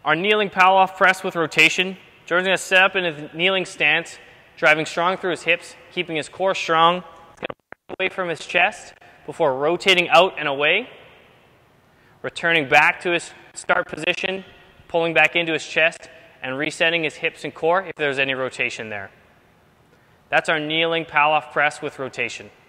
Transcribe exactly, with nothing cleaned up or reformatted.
Our kneeling Pallof press with rotation. Jordan's going to set up in a kneeling stance, driving strong through his hips, keeping his core strong. He's going to pull away from his chest before rotating out and away, returning back to his start position, pulling back into his chest, and resetting his hips and core if there's any rotation there. That's our kneeling Pallof press with rotation.